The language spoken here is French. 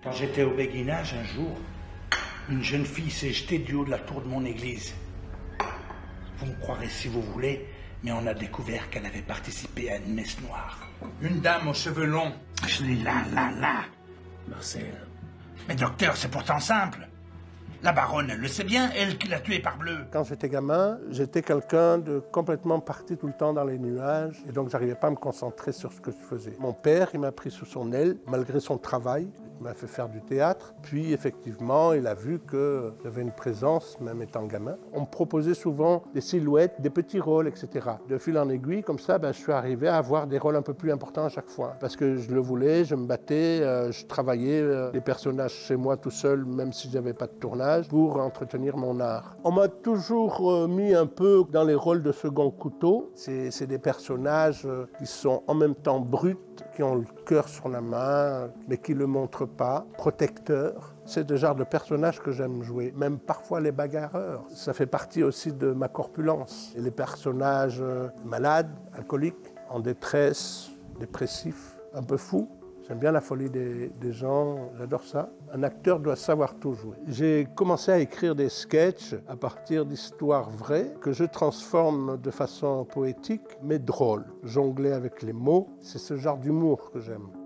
Quand j'étais au béguinage, un jour, une jeune fille s'est jetée du haut de la tour de mon église. Vous me croirez si vous voulez, mais on a découvert qu'elle avait participé à une messe noire. Une dame aux cheveux longs. Je l'ai là. Marcel. Mais docteur, c'est pourtant simple. La baronne, elle le sait bien, elle qui l'a tué par bleu. Quand j'étais gamin, j'étais quelqu'un de complètement parti tout le temps dans les nuages et donc j'arrivais pas à me concentrer sur ce que je faisais. Mon père, il m'a pris sous son aile, malgré son travail. Il m'a fait faire du théâtre. Puis effectivement, il a vu que j'avais une présence, même étant gamin. On me proposait souvent des silhouettes, des petits rôles, etc. De fil en aiguille, comme ça, je suis arrivé à avoir des rôles un peu plus importants à chaque fois. Parce que je le voulais, je me battais, je travaillais les personnages chez moi tout seul, même si j'avais pas de tournage, pour entretenir mon art. On m'a toujours mis un peu dans les rôles de second couteau. C'est des personnages qui sont en même temps bruts, qui ont le cœur sur la main, mais qui ne le montrent pas, protecteurs. C'est le genre de personnage que j'aime jouer, même parfois les bagarreurs. Ça fait partie aussi de ma corpulence. Et les personnages malades, alcooliques, en détresse, dépressifs, un peu fous. J'aime bien la folie des gens, j'adore ça. Un acteur doit savoir tout jouer. J'ai commencé à écrire des sketchs à partir d'histoires vraies que je transforme de façon poétique, mais drôle. Jongler avec les mots, c'est ce genre d'humour que j'aime.